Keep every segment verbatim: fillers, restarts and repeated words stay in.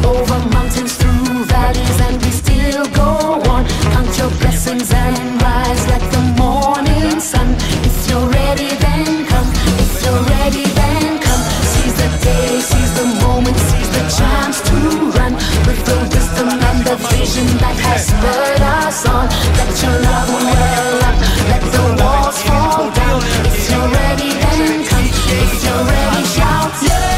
over mountains, through valleys, and we still go on. Count your blessings and rise like the morning sun. If you're ready, then come. If you're ready, then come. Seize the day, seize the moment, seize the chance to run with the wisdom and the vision that has spurred us on. Let your love well up, let the walls fall down. If you're ready, then come. If you're ready, shout yeah.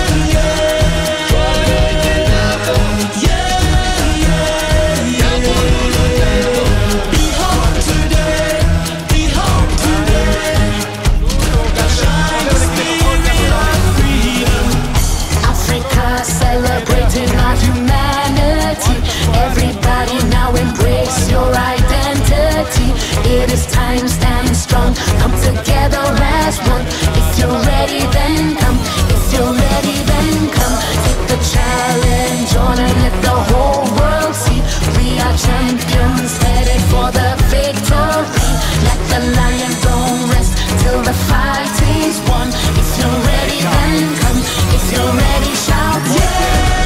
Celebrating our humanity. Everybody now embrace your identity. It is time, stand strong, come together as one. If you're ready, then come. If you're ready, then come. Take the challenge on and let the whole world see we are champions headed for the victory. Let the lion don't rest till the fight is won. If you're ready, then come. If you're ready, shout yeah.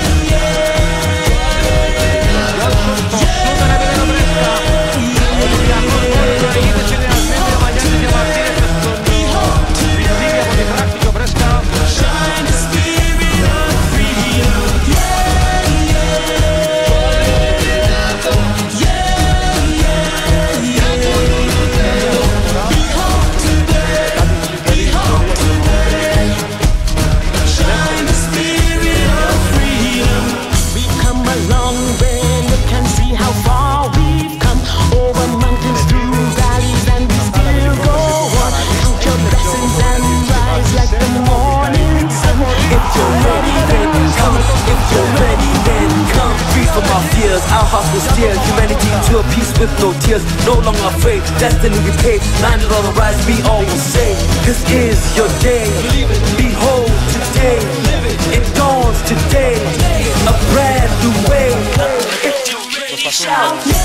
Our hearts will steer humanity to a peace with no tears. No longer afraid, destiny repaid. Landed on the rise, we all will say, this is your day. Behold today, it dawns today, a brand new way. If you really shout